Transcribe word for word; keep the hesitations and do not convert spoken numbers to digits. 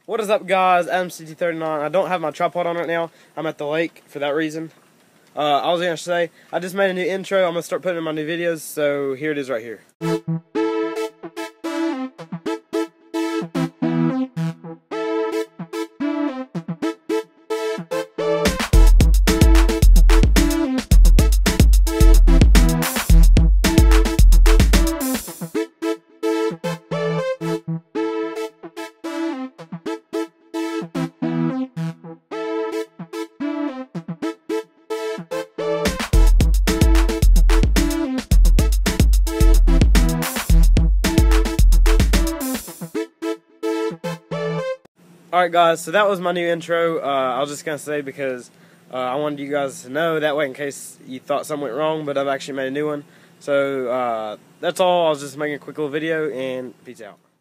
What is up, guys? Adam C T thirty-nine. I don't have my tripod on right now. I'm at the lake for that reason. Uh, I was going to say, I just made a new intro. I'm going to start putting in my new videos, so here it is right here. Alright guys, so that was my new intro. Uh, I was just going to say because uh, I wanted you guys to know that way in case you thought something went wrong, but I've actually made a new one. So uh, that's all. I was just making a quick little video, and peace out.